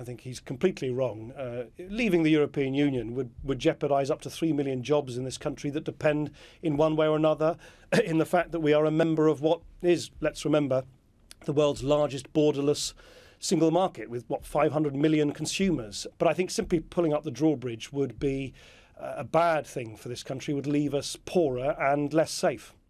I think he's completely wrong. Leaving the European Union would jeopardise up to 3 million jobs in this country that depend in one way or another in the fact that we are a member of what is, let's remember, the world's largest borderless single market with, 500 million consumers. But I think simply pulling up the drawbridge would be a bad thing for this country, would leave us poorer and less safe.